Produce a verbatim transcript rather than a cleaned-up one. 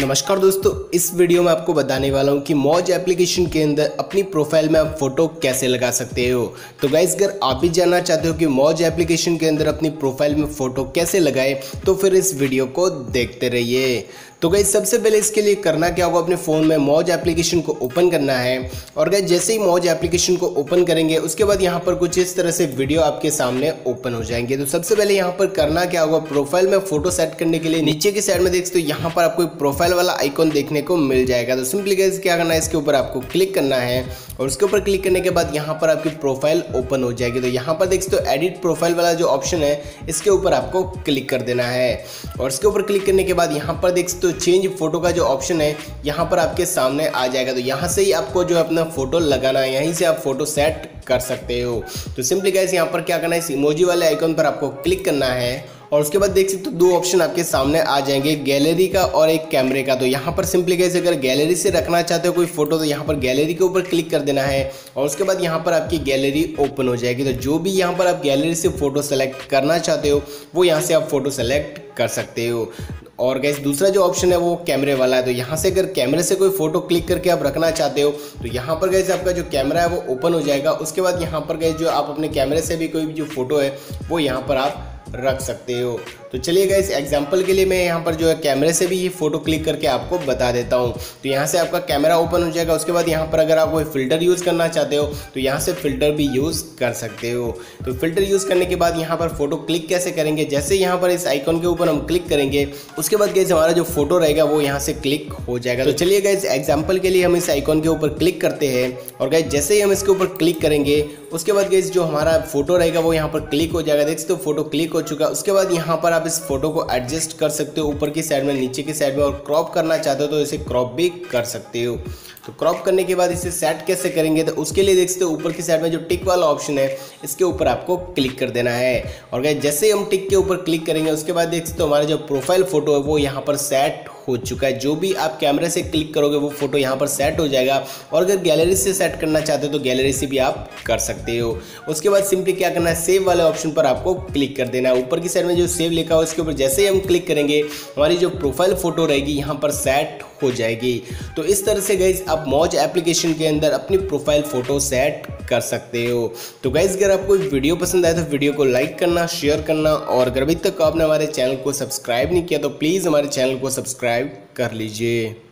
नमस्कार दोस्तों, इस वीडियो में आपको बताने वाला हूं कि मौज एप्लीकेशन के अंदर अपनी प्रोफाइल में आप फोटो कैसे लगा सकते हो। तो गाइस, अगर आप भी जानना चाहते हो कि मौज एप्लीकेशन के अंदर अपनी प्रोफाइल में फ़ोटो कैसे लगाएं तो फिर इस वीडियो को देखते रहिए। तो गाइस, सबसे पहले इसके लिए करना क्या होगा, अपने फ़ोन में मौज एप्लीकेशन को ओपन करना है। और गाइस, जैसे ही मौज एप्लीकेशन को ओपन करेंगे उसके बाद यहाँ पर कुछ इस तरह से वीडियो आपके सामने ओपन हो जाएंगे। तो सबसे पहले यहाँ पर करना क्या होगा, प्रोफाइल में फ़ोटो सेट करने के लिए नीचे की साइड में देख सकते हो, यहाँ पर आपको प्रोफाइल वाला आइकॉन देखने को मिल जाएगा। तो सिंपली गाइस क्या करना है, इसके ऊपर आपको क्लिक करना है और उसके ऊपर क्लिक करने के बाद यहाँ पर आपकी प्रोफाइल ओपन हो जाएगी। तो यहाँ पर देख सकते हो एडिट प्रोफाइल वाला जो ऑप्शन है, इसके ऊपर आपको क्लिक कर देना है। और इसके ऊपर क्लिक करने के बाद यहाँ पर देख सकते हो चेंज फोटो का जो ऑप्शन है यहाँ पर आपके सामने आ जाएगा। तो यहाँ से ही आपको जो अपना फोटो लगाना है, यहीं से आप फोटो सेट कर सकते हो। तो सिंपली गाइस यहाँ पर क्या करना है, इस इमोजी वाले आइकॉन पर आपको क्लिक करना है और उसके बाद देख सकते हो दो ऑप्शन आपके सामने आ जाएंगे, गैलरी का और एक कैमरे का। तो यहाँ पर सिंपली गाइस अगर गैलरी से रखना चाहते हो कोई फोटो तो यहाँ पर गैलरी के ऊपर क्लिक कर देना है और उसके बाद यहाँ पर आपकी गैलरी ओपन हो जाएगी। तो जो भी यहाँ पर आप गैलरी से फोटो सेलेक्ट करना चाहते हो वो यहाँ से आप फोटो सेलेक्ट कर सकते हो। और गाइस दूसरा जो ऑप्शन है वो कैमरे वाला है। तो यहाँ से अगर कैमरे से कोई फोटो क्लिक करके आप रखना चाहते हो तो यहाँ पर गाइस आपका जो कैमरा है वो ओपन हो जाएगा। उसके बाद यहाँ पर गाइस जो आप अपने कैमरे से भी कोई भी जो फोटो है वो यहाँ पर आप रख सकते हो। तो चलिए गाइस, एग्जांपल के लिए मैं यहाँ पर जो है कैमरे से भी ये फोटो क्लिक करके आपको बता देता हूँ। तो यहाँ से आपका कैमरा ओपन हो जाएगा। उसके बाद यहाँ पर अगर आप कोई फिल्टर यूज़ करना चाहते हो तो यहाँ से फिल्टर भी यूज़ कर सकते हो। तो फिल्टर यूज़ करने के बाद यहाँ पर फोटो क्लिक कैसे करेंगे, जैसे यहाँ पर इस आइकॉन के ऊपर हम क्लिक करेंगे उसके बाद गाइस हमारा जो फोटो रहेगा वो यहाँ से क्लिक हो जाएगा। तो चलिए गाइस, एग्जाम्पल के लिए हम इस आइकॉन के ऊपर क्लिक करते हैं और गाइस जैसे ही हम इसके ऊपर क्लिक करेंगे उसके बाद गाइस जो हमारा फोटो रहेगा वो यहाँ पर क्लिक हो जाएगा। देख सकते हो फोटो क्लिक हो चुका। उसके बाद यहाँ पर आप इस फोटो को एडजस्ट कर सकते हो ऊपर की साइड में, नीचे की साइड में, और क्रॉप करना चाहते हो तो इसे क्रॉप भी कर सकते हो। तो क्रॉप करने के बाद इसे सेट कैसे करेंगे, तो उसके लिए देख सकते हो ऊपर की साइड में जो टिक वाला ऑप्शन है इसके ऊपर आपको क्लिक कर देना है। और गाइस जैसे ही हम टिक के ऊपर क्लिक करेंगे उसके बाद देख सकते हो हमारा जो प्रोफाइल फोटो है वो यहाँ पर सेट हो चुका है। जो भी आप कैमरे से क्लिक करोगे वो फोटो यहाँ पर सेट हो जाएगा। और अगर गैलरी से सेट करना चाहते हो तो गैलरी से भी आप कर सकते हो। उसके बाद सिंपली क्या करना है, सेव वाले ऑप्शन पर आपको क्लिक कर देना है। ऊपर की साइड में जो सेव लिखा हो उसके ऊपर जैसे ही हम क्लिक करेंगे हमारी जो प्रोफाइल फोटो रहेगी यहाँ पर सेट हो जाएगी। तो इस तरह से गाइस आप मौज एप्लीकेशन के अंदर अपनी प्रोफाइल फोटो सेट कर सकते हो। तो गाइस, अगर आपको वीडियो पसंद आए तो वीडियो को लाइक करना, शेयर करना, और अगर अभी तक आपने हमारे चैनल को सब्सक्राइब नहीं किया तो प्लीज़ हमारे चैनल को सब्सक्राइब कर लीजिए।